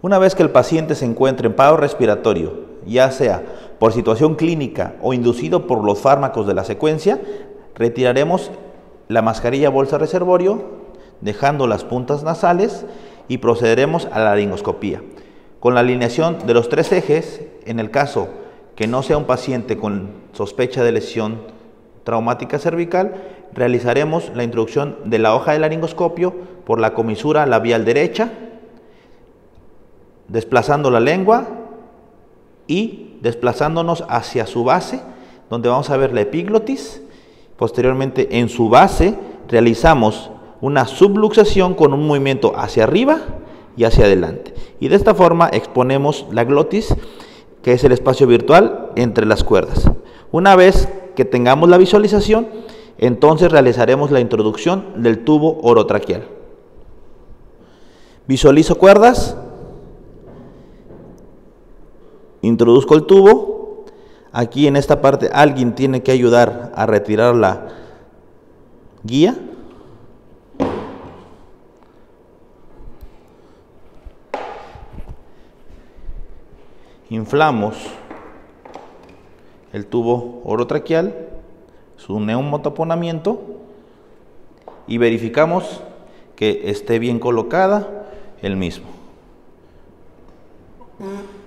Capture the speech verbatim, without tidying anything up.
Una vez que el paciente se encuentre en paro respiratorio, ya sea por situación clínica o inducido por los fármacos de la secuencia, retiraremos la mascarilla bolsa reservorio, dejando las puntas nasales, y procederemos a la laringoscopía. Con la alineación de los tres ejes, en el caso que no sea un paciente con sospecha de lesión traumática cervical, realizaremos la introducción de la hoja de laringoscopio por la comisura labial derecha, desplazando la lengua y desplazándonos hacia su base, donde vamos a ver la epiglotis. Posteriormente, en su base, realizamos una subluxación con un movimiento hacia arriba y hacia adelante. Y de esta forma exponemos la glotis, que es el espacio virtual entre las cuerdas. Una vez que tengamos la visualización, entonces realizaremos la introducción del tubo orotraqueal. Visualizo cuerdas, introduzco el tubo. Aquí en esta parte alguien tiene que ayudar a retirar la guía. Inflamos el tubo orotraqueal, su neumotaponamiento, y verificamos que esté bien colocada el mismo.